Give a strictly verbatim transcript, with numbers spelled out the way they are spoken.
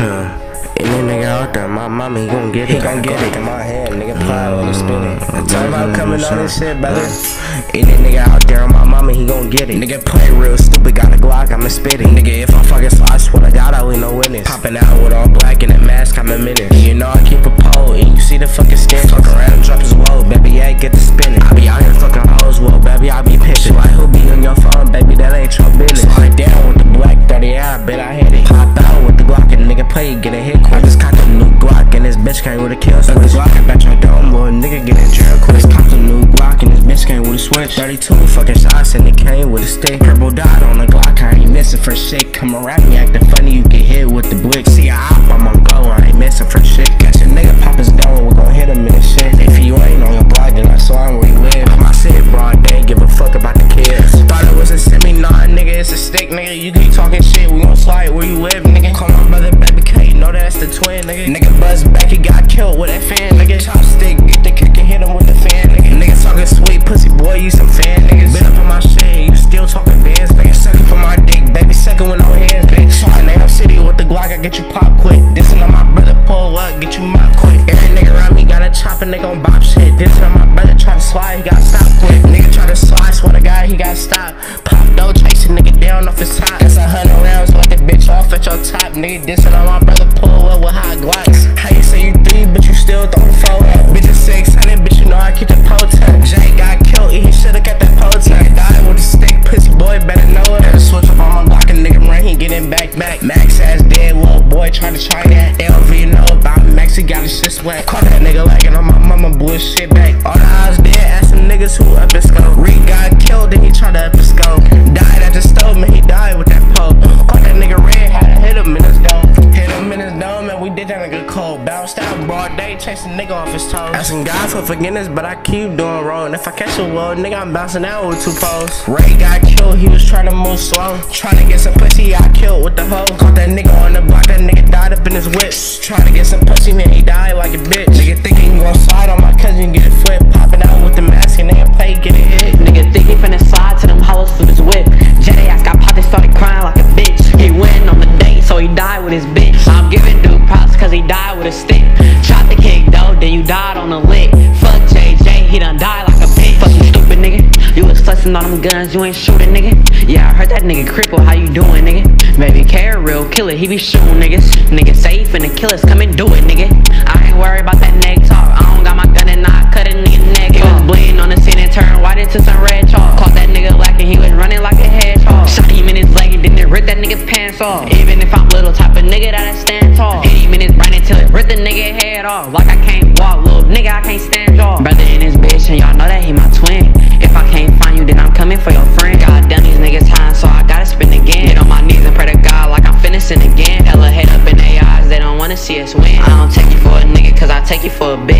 Huh. Any nigga out there, my mama, he gon' get it. He gon' get it in my hand, nigga. Plow on the spinning. Tell him I'm coming on this shit, brother. Any nigga out there, my mama, he gon' get it. Nigga play real stupid, got a Glock, I'ma spit it. Nigga, if I fucking slide, swear to God, I will no witness. Popping out with all black and a mask, I'm a menace. You know I keep a pole, and you see the fucking skin. Fuck around and drop his woe, baby, yeah, get the spinning. I be out here fucking hoes, well, baby, I be pitching. Like, who be on your phone, baby, that ain't your business. Slide down with the black thirty, yeah, I bet I hit it. Pop out with the Glock, and nigga play, get a hit quick. I just cocked a new Glock, and this bitch came with a kill switch. Glock, I bet your dome, little nigga, get in jail quick. Copped a new Glock, and this bitch came with a switch. thirty-two fucking shots, and it came with a stick. Purple dot on the Glock, I ain't missing for shit. Come around me acting funny, you get hit with the blick. See a op, I'm on go, I ain't missing for shit. Catch a nigga pop his down, we gon' hit him in the shit. If you ain't on your block, then I saw him where you live. I'm my shit broad day, give a fuck about the kids. Thought it was a semi, nah, nigga, it's a stick, nigga. You keep talking shit, we gon' slide where you live, nigga. Call my brother, baby K, know that's the twin, nigga. Nigga buzz back, he got killed with that fan, nigga. Chopstick, get the kick and hit him with the fan, nigga. Nigga talking sweet pussy, boy, you some fan, niggas. Been up on my shit, you still talking bands, nigga. Sucking for my dick, baby, sucking with no hands, bitch. Shot in city with the Glock, I get you pop quick. Dissing on my brother, pull up, get you mop quick. Every nigga around me got a chopper, nigga on bop shit. Dissing on my brother, try to slide, he got stopped quick. Nigga try to slide, swear to God, he got stopped. Pop though, chasing nigga down off his top. That's a hundred rounds, like a bitch off at your top. Nigga dissing on my brother, pull up with hot Glocks. How you say you three, but you still throw the four up? Bitch is six hundred, bitch, you know I keep the pole tucked. Jay got killed, he should've got that pole tucked. Died with a stick, pussy boy, better know it. Better switch up on my block, a nigga run, he getting back, back. Max ass dead, little boy trying to try that. L V, you know about Max, he got his shit sweat. Caught that nigga lagging on my mama, bullshit back. All the eyes dead, asking niggas who up his scope. Reed got killed, then he tried to up his scope. Died at the stove, man, he died with that pole. Caught that nigga red, had to hit him in his dome. Hit him in his dome, and we did that nigga cold. Bounced out broad day, chasing nigga off his toes. Asking God for forgiveness, but I keep doing wrong. If I catch a world, nigga, I'm bouncing out with two poles. Ray got killed, he was trying to move slow. Trying to get some pussy, I killed with the hoe. Caught that nigga on the block, that nigga died up in his whip. Trying to get some pussy, man, he died like a bitch. Nigga thinking you gon' slide on my cousin, get it flipped. Popping out with the mask, and nigga play, get it hit. Nigga think he finna slide to them hollows for his whip. J ass got popped and started crying like a bitch. He went on the date, so he died with his bitch. I'm giving dude props cause he died with a stick. Tried to kick though, then you died on the lick. Fuck J J, he done died like a bitch. Fuck you stupid nigga, you was flexing on them guns, you ain't shooting nigga. Yeah, I heard that nigga cripple, how you doing nigga? Baby K a real killer, he be shooting niggas. Nigga say he finna kill us, come and do it nigga. I ain't worried about that neck talk, I don't got my gun and I cut a nigga neck. He was bleeding on the scene and turned white into some red chalk. Caught that nigga lacking, he was running like a hedgehog. Shot him in his leg and then it ripped that nigga pants off. Even if I'm little type of nigga that I stand tall. Hit him in his brain until it ripped the nigga head off. Like I can't walk, little nigga, I can't stand y'all. Brother in his bitch and y'all know that he my twin. If I can't find you, then I'm coming for your friend. Goddamn, these niggas high, so I gotta spin again. Get on my knees and pray to God like I'm finishing again. Hella hate up in their eyes, they don't wanna see us win. I don't take you for a nigga, cause I take you for a bitch.